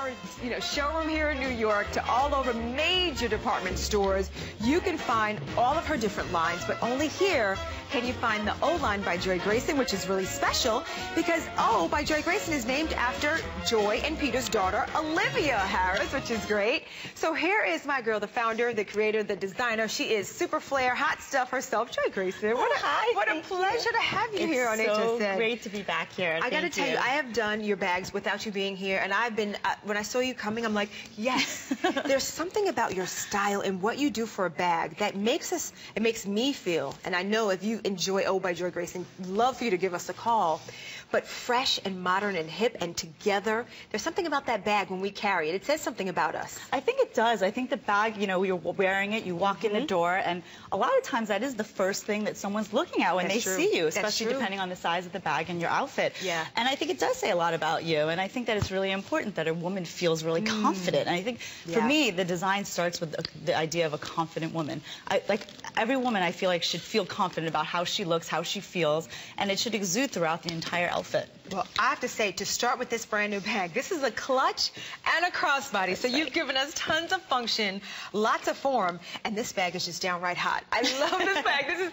our showroom here in New York to all over major department stores, you can find all of her different lines, but only here can you find the O line by Joy Grayson, which is really special because O by Joy Grayson is named after Joy and Peter's daughter, Olivia Harris, which is great. So here is my girl, the founder, the creator, the designer. She is super flair, hot stuff herself, Joy Grayson. What a pleasure to have you here on HSN. It's so great to be back here. I got to tell you, I have done your bags without you being here, and I've been, when I saw you coming, I'm like, yes, there's something about your style and what you do for a bag that makes it makes me feel, and I know if you enjoy O by Joy Grayson, love for you to give us a call, but fresh and modern and hip and together, there's something about that bag when we carry it. It says something about us. I think it does. I think the bag, you know, you're wearing it, you walk in the door, and a lot of times that is the first thing that someone's looking at when they see you, especially depending on the size of the bag and your outfit. Yeah. And I think it does say a lot about you, and I think that it's really important that a woman feels really confident. And I think for me, the design starts with the idea of a confident woman. Like every woman, I feel like should feel confident about how she looks, how she feels, and it should exude throughout the entire outfit. Well, I have to say, to start with this brand new bag, this is a clutch and a crossbody. So you've given us tons of function, lots of form, and this bag is just downright hot. I love this bag. This is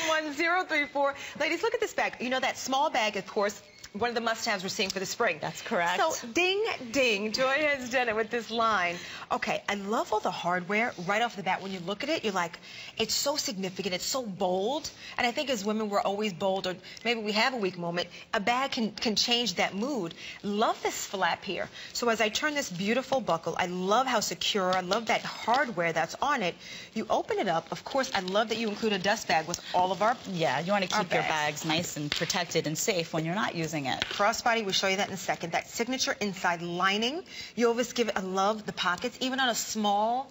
311034. Ladies, look at this bag. You know, that small bag, of course, one of the must-haves we're seeing for the spring. That's correct. So, ding, ding, Joy has done it with this line. Okay, I love all the hardware right off the bat. When you look at it, you're like, it's so significant, it's so bold. And I think as women, we're always bold, or maybe we have a weak moment. A bag can change that mood. Love this flap here. So as I turn this beautiful buckle, I love how secure, I love that hardware that's on it. You open it up. Of course, I love that you include a dust bag with all of our Yeah, you want to keep your bags nice and protected and safe when you're not using it. Crossbody, we'll show you that in a second. That signature inside lining. You always give it, I love the pockets. Even on a small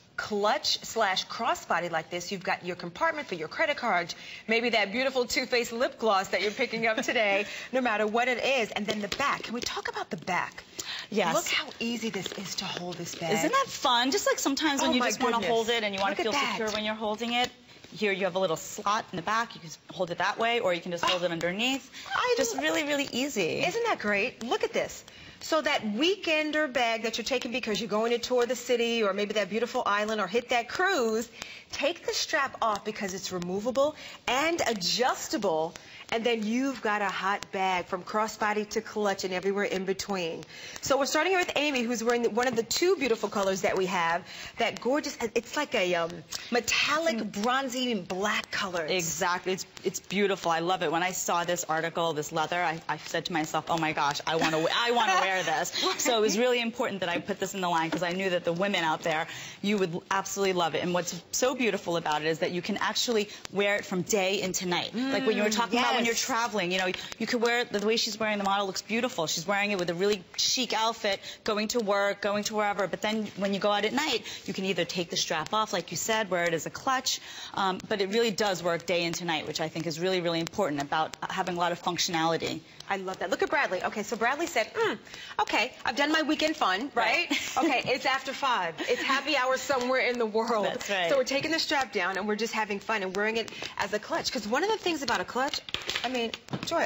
clutch slash crossbody like this, you've got your compartment for your credit card, maybe that beautiful Too Faced lip gloss that you're picking up today, no matter what it is. And then the back. Can we talk about the back? Yes. Look how easy this is to hold this bag. Isn't that fun? Just like sometimes when you just want to hold it and you want to feel secure when you're holding it. Here you have a little slot in the back. You can hold it that way, or you can just hold it underneath. Just really, really easy. Isn't that great? Look at this. So that weekender bag that you're taking because you're going to tour the city or maybe that beautiful island or hit that cruise, take the strap off because it's removable and adjustable. And then you've got a hot bag from crossbody to clutch and everywhere in between. So we're starting here with Amy, who's wearing one of the two beautiful colors that we have. That gorgeous, it's like a metallic, bronzy, black color. Exactly. It's beautiful. I love it. When I saw this article, this leather, I said to myself, oh my gosh, I want to wear this. So it was really important that I put this in the line because I knew that the women out there, you would absolutely love it. And what's so beautiful about it is that you can actually wear it from day into night. Like when you were talking about when you're traveling, you know, you could wear it, the way she's wearing the model looks beautiful. She's wearing it with a really chic outfit, going to work, going to wherever. But then when you go out at night, you can either take the strap off, like you said, wear it as a clutch. But it really does work day into night, which I think is really, really important about having a lot of functionality. I love that. Look at Bradley. Okay, so Bradley said, okay, I've done my weekend fun, right? Okay, it's after 5. It's happy hour somewhere in the world. That's right. So we're taking the strap down and we're just having fun and wearing it as a clutch. Because one of the things about a clutch, I mean, Joy,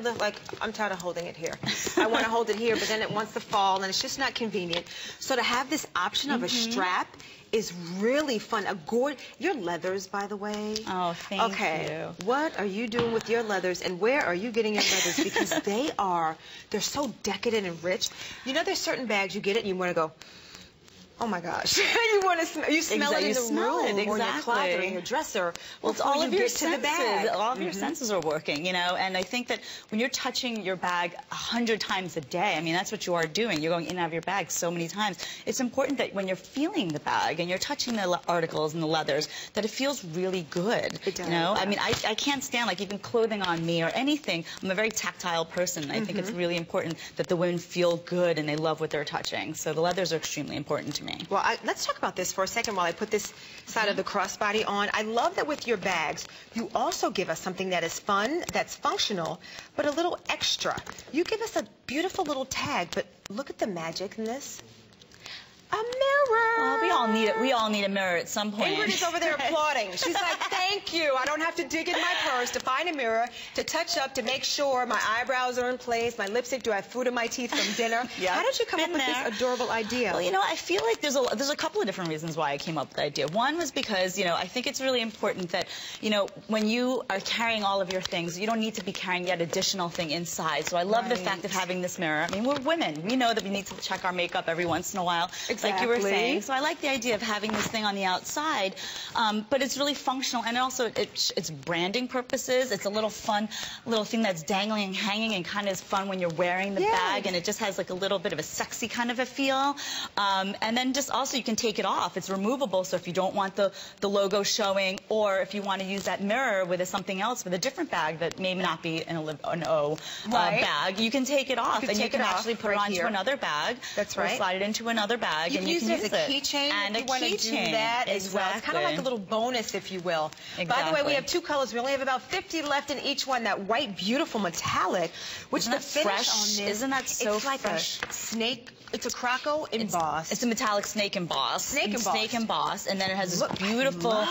I'm tired of holding it here. I want to hold it here, but then it wants to fall and it's just not convenient. So to have this option of a strap is really fun. Your leathers, by the way. Oh, thank you. What are you doing with your leathers, and where are you getting your leathers? Because they're so decadent and rich. You know, there's certain bags you get it and you want to go, oh my gosh. You smell it in the room or in your closet or in your dresser. Well, it's all of your senses. To the bag. All of your senses are working, you know, and I think that when you're touching your bag 100 times a day, I mean, that's what you are doing. You're going in and out of your bag so many times. It's important that when you're feeling the bag and you're touching the articles and the leathers, that it feels really good. It does. You know, I mean, I can't stand, like, even clothing on me or anything. I'm a very tactile person. I think it's really important that the women feel good and they love what they're touching. So the leathers are extremely important to me. Well, let's talk about this for a second while I put this side of the crossbody on. I love that with your bags, you also give us something that is fun, that's functional, but a little extra. You give us a beautiful little tag, but look at the magic in this. A mirror. Well, we all need it. We all need a mirror at some point. Ingrid is over there applauding. She's like, thank you. I don't have to dig in my purse to find a mirror, to touch up, to make sure my eyebrows are in place, my lipstick, do I have food in my teeth from dinner? Yep. How did you come up with this adorable idea? Well, you know, I feel like there's a couple of different reasons why I came up with the idea. One was because, you know, I think it's really important that, you know, when you are carrying all of your things, you don't need to be carrying yet additional thing inside. So I love the fact of having this mirror. I mean, we're women. We know that we need to check our makeup every once in a while, like you were saying. So I like the idea of having this thing on the outside, but it's really functional, and also it's branding purposes. It's a little fun little thing that's dangling and hanging and kind of is fun when you're wearing the bag, and it just has like a little bit of a sexy kind of a feel. And then just also you can take it off. It's removable, so if you don't want the logo showing, or if you want to use that mirror with something else, with a different bag that may not be an O bag, you can take it off, and you can actually put it onto another bag. That's or slide it into another bag, and you can use it as a keychain and if you want to do that as well. It's kind of like a little bonus, if you will. Exactly. By the way, we have two colors. We only have about 50 left in each one. That white, beautiful metallic, which Isn't the finish fresh? on this, Isn't that so it's like fresh? A snake. It's a croco embossed. It's a metallic snake embossed. Snake embossed, and then it has this beautiful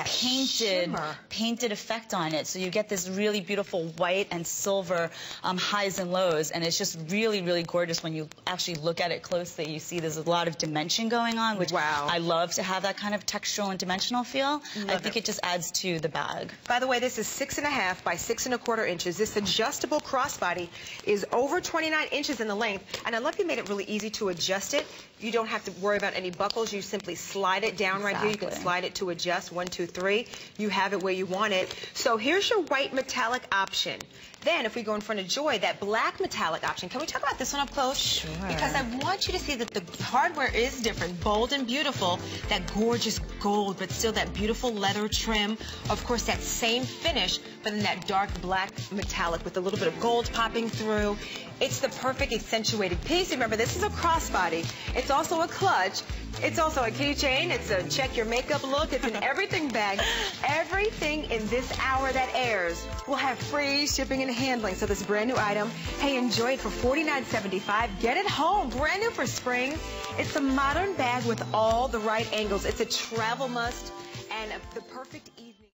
painted effect on it. So you get this really beautiful white and silver highs and lows, and it's just really, really gorgeous when you actually look at it closely. You see there's a lot of dimension going on, which I love to have that kind of textural and dimensional feel. I think it just adds to the bag. By the way, this is 6.5 by 6 1/4 inches. This adjustable crossbody is over 29 inches in the length, and I love you made it really easy to adjust it. You don't have to worry about any buckles. You simply slide it down right here. You can slide it to adjust 1, 2, 3. You have it where you want it. So here's your white metallic option. Then if we go in front of Joy, that black metallic option. Can we talk about this one up close? Sure. Because I want you to see that the hardware is different, bold and beautiful. That gorgeous gold, but still that beautiful leather trim. Of course, that same finish, but in that dark black metallic with a little bit of gold popping through. It's the perfect accentuated piece. Remember, this is a crossbody. It's also a clutch. It's also a keychain. It's a check your makeup look. It's an everything bag. Everything in this hour that airs will have free shipping and handling. So this brand new item, hey, enjoy it for $49.75. Get it home, brand new for spring. It's a modern bag with all the right angles. It's a travel must and the perfect evening.